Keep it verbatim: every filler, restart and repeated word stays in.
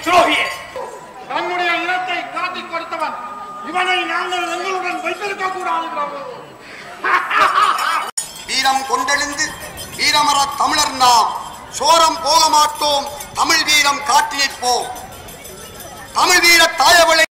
துரோகியே, தன்னுடைய இனத்தை காட்டிக் கொடுத்தவன் இவனை நாங்கள் எங்களுடன் வைத்திருக்க கூடாது. வீரம் கொண்டெழுந்து வீரமர தமிழர் நாம் சோரம் போக மாட்டோம். தமிழ் வீரம் காட்டி நிற்போம். தமிழ் வீர தாயவளை